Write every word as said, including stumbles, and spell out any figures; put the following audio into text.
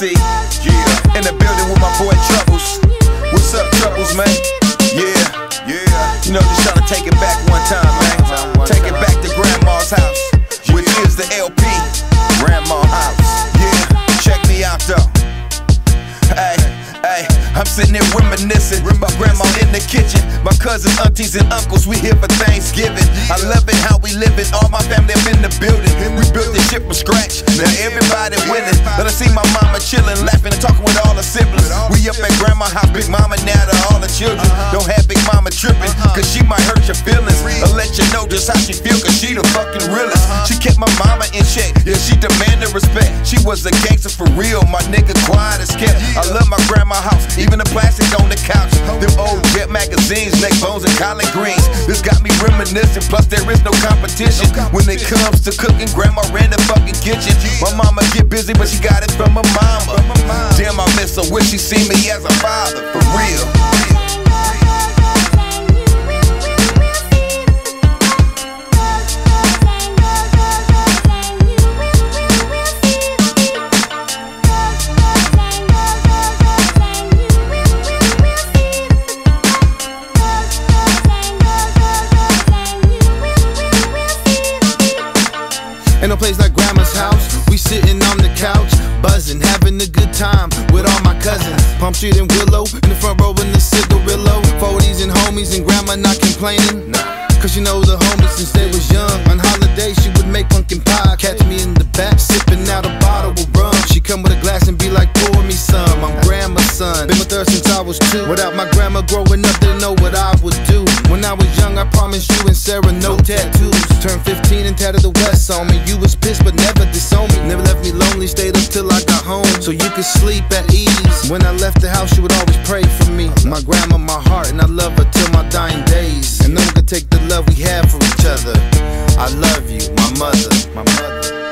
C. Yeah. In the building with my boy Troubles. What's up, Troubles, man? Yeah, yeah. You know, just trying to take it back one time, man. Take it back to Grandma's house, which is the L P, Grandma's house. Yeah, check me out though. Hey, hey, I'm sitting here reminiscing about Grandma in the kitchen. My cousins, aunties, and uncles, we here for Thanksgiving. I love it how we live it, all my family up in the building. We built this shit from scratch, now everybody winning. But I see my mama chilling, laughing and talking with all the siblings. We up at Grandma's house, Big Mama now to all the children. Don't have Big Mama tripping, cause she might hurt your feelings. I'll let you know just how she feel, cause she the fucking realest. She kept my mama in check, yeah, she demanded respect. She was a gangster for real, my nigga quiet as kept. I love my grandma's house, even the plastic on the couch. Them old Jet magazines, neck bones and collard greens. This got me reminiscing, plus there is no competition. When it comes to cooking, Grandma ran the fucking kitchen. My mama get busy, but she got it from her mama. Damn, I miss her, wish she see me as a father, for real. Ain't no place like Grandma's house. We sitting on the couch, buzzing, having a good time with all my cousins. Palm Street and Willow, in the front row in the cigarillo. Forties and homies and Grandma not complaining. Cause she knows the homies since they was young. On holiday she would make pumpkin pie. Catch me in the back, sipping out a bottle of rum. She come with a glass and be like, pour me some. I'm Grandma's son, been with her since I was two. Without my grandma growing up, didn't know what I would do. When I was young, I promised you and Sarah no tattoos. Turned fifteen and tatted the West on me. You was pissed but never disowned me. Never left me lonely, stayed up till I got home, so you could sleep at ease. When I left the house, she would always pray for me. My grandma, my heart, and I love her till my dying days. And no one could take the love we have for each other. I love you, my mother, my mother.